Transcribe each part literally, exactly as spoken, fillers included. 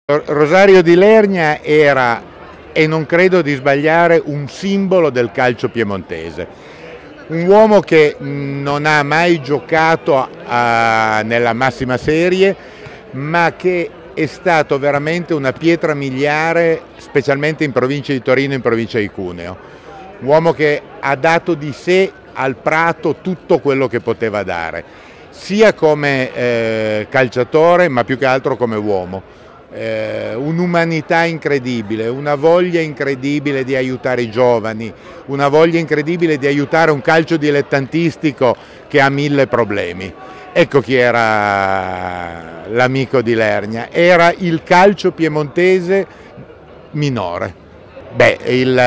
Rosario di Lernia era, e non credo di sbagliare, un simbolo del calcio piemontese. Un uomo che non ha mai giocato a, nella massima serie, ma che è stato veramente una pietra miliare, specialmente in provincia di Torino e in provincia di Cuneo. Un uomo che ha dato di sé al Prato tutto quello che poteva dare, sia come eh, calciatore, ma più che altro come uomo. Eh, un'umanità incredibile, una voglia incredibile di aiutare i giovani, una voglia incredibile di aiutare un calcio dilettantistico che ha mille problemi. Ecco chi era l'amico di Lernia, era il calcio piemontese minore. Beh, il,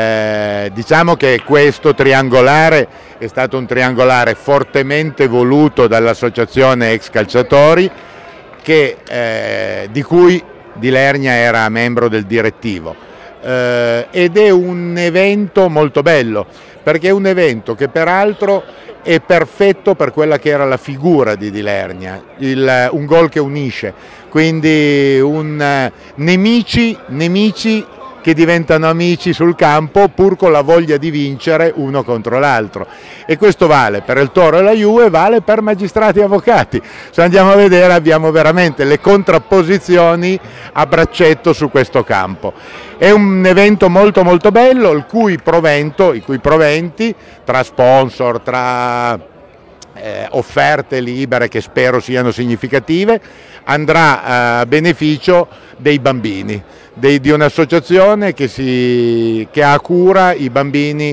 eh, diciamo che questo triangolare è stato un triangolare fortemente voluto dall'associazione ex calciatori, Che, eh, di cui Di Lernia era membro del direttivo, eh, ed è un evento molto bello, perché è un evento che peraltro è perfetto per quella che era la figura di Di Lernia, il, un gol che unisce, quindi un, uh, nemici, nemici che diventano amici sul campo pur con la voglia di vincere uno contro l'altro, e questo vale per il Toro e la Juve, vale per magistrati e avvocati. Se andiamo a vedere abbiamo veramente le contrapposizioni a braccetto su questo campo. È un evento molto molto bello, il cui provento, i cui proventi tra sponsor, tra eh, offerte libere che spero siano significative, andrà a beneficio dei bambini, dei, di un'associazione che, si, che ha a cura i bambini,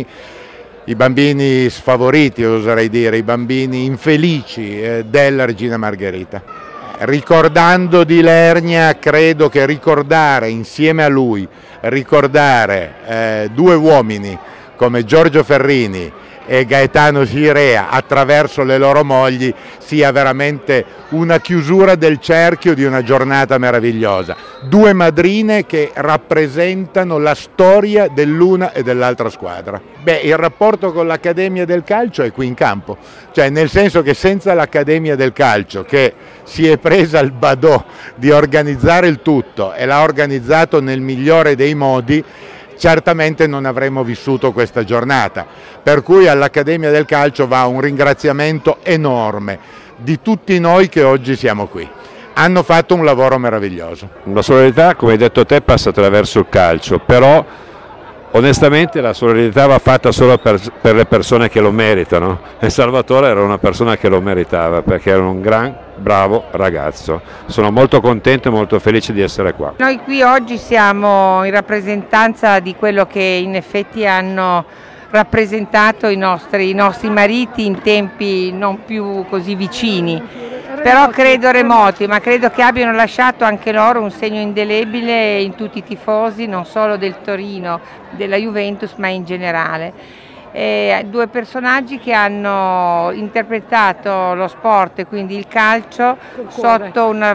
i bambini sfavoriti, oserei dire, i bambini infelici eh, della Regina Margherita. Ricordando Di Lernia, credo che ricordare insieme a lui, ricordare eh, due uomini come Giorgio Ferrini e Gaetano Scirea attraverso le loro mogli sia veramente una chiusura del cerchio di una giornata meravigliosa. Due madrine che rappresentano la storia dell'una e dell'altra squadra. Beh, il rapporto con l'Accademia del Calcio è qui in campo, cioè nel senso che senza l'Accademia del Calcio, che si è presa il badò di organizzare il tutto e l'ha organizzato nel migliore dei modi, certamente non avremmo vissuto questa giornata, per cui all'Accademia del Calcio va un ringraziamento enorme di tutti noi che oggi siamo qui. Hanno fatto un lavoro meraviglioso. La solidarietà, come hai detto te, passa attraverso il calcio, però onestamente la solidarietà va fatta solo per, per le persone che lo meritano, e Salvatore era una persona che lo meritava perché era un gran bravo ragazzo. Sono molto contento e molto felice di essere qua. Noi qui oggi siamo in rappresentanza di quello che in effetti hanno rappresentato i nostri, i nostri mariti in tempi non più così vicini, però credo remoti, ma credo che abbiano lasciato anche loro un segno indelebile in tutti i tifosi, non solo del Torino, della Juventus, ma in generale. E due personaggi che hanno interpretato lo sport, quindi il calcio, sotto una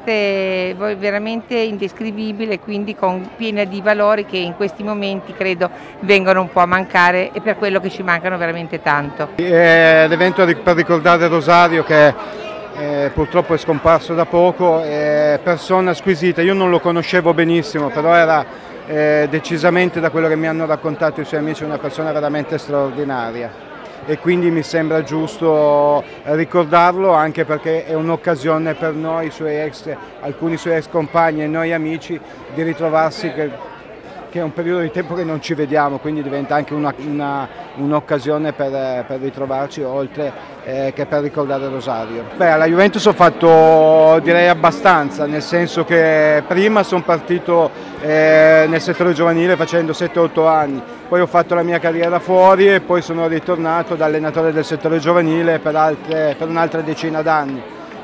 veste veramente indescrivibile, quindi con piena di valori che in questi momenti credo vengono un po' a mancare, e per quello che ci mancano veramente tanto. È l'evento per ricordare Rosario, che eh, purtroppo è scomparso da poco, è persona squisita. Io non lo conoscevo benissimo, però era Eh, decisamente, da quello che mi hanno raccontato i suoi amici, una persona veramente straordinaria, e quindi mi sembra giusto ricordarlo, anche perché è un'occasione per noi, suoi ex, alcuni suoi ex compagni e noi amici, di ritrovarsi, che, che è un periodo di tempo che non ci vediamo, quindi diventa anche un'occasione un per, per ritrovarci, oltre eh, che per ricordare Rosario. Beh, alla Juventus ho fatto, direi, abbastanza, nel senso che prima sono partito eh, nel settore giovanile facendo sette otto anni, poi ho fatto la mia carriera fuori e poi sono ritornato da allenatore del settore giovanile per, altre, per un'altra decina d'anni,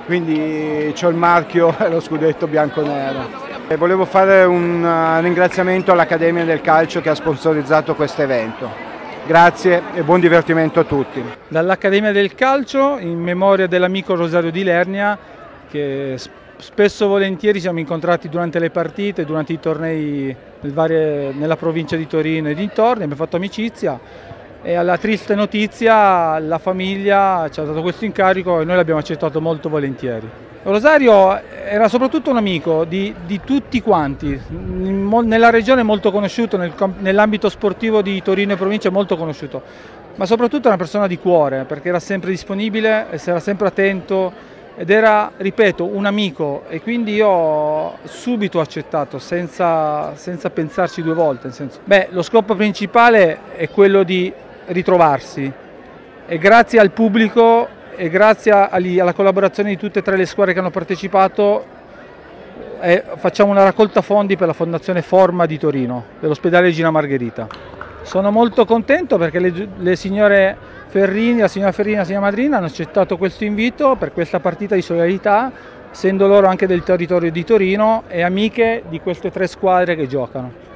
quindi ho il marchio e lo scudetto bianco-nero. E volevo fare un ringraziamento all'Accademia del Calcio che ha sponsorizzato questo evento. Grazie e buon divertimento a tutti. Dall'Accademia del Calcio, in memoria dell'amico Rosario di Lernia, che spesso e volentieri siamo incontrati durante le partite, durante i tornei nel varie, nella provincia di Torino e dintorni, abbiamo fatto amicizia, e alla triste notizia la famiglia ci ha dato questo incarico e noi l'abbiamo accettato molto volentieri. Rosario era soprattutto un amico di, di tutti quanti, nella regione molto conosciuto, nel, nell'ambito sportivo di Torino e provincia molto conosciuto, ma soprattutto una persona di cuore, perché era sempre disponibile, era sempre attento ed era, ripeto, un amico, e quindi io ho subito accettato senza, senza pensarci due volte. Nel senso, beh, lo scopo principale è quello di ritrovarsi, e grazie al pubblico e grazie alla collaborazione di tutte e tre le squadre che hanno partecipato eh, facciamo una raccolta fondi per la Fondazione Forma di Torino, dell'ospedale Regina Margherita. Sono molto contento perché le, le signore Ferrini, la signora Ferrini e la signora Madrina hanno accettato questo invito per questa partita di solidarietà, essendo loro anche del territorio di Torino e amiche di queste tre squadre che giocano.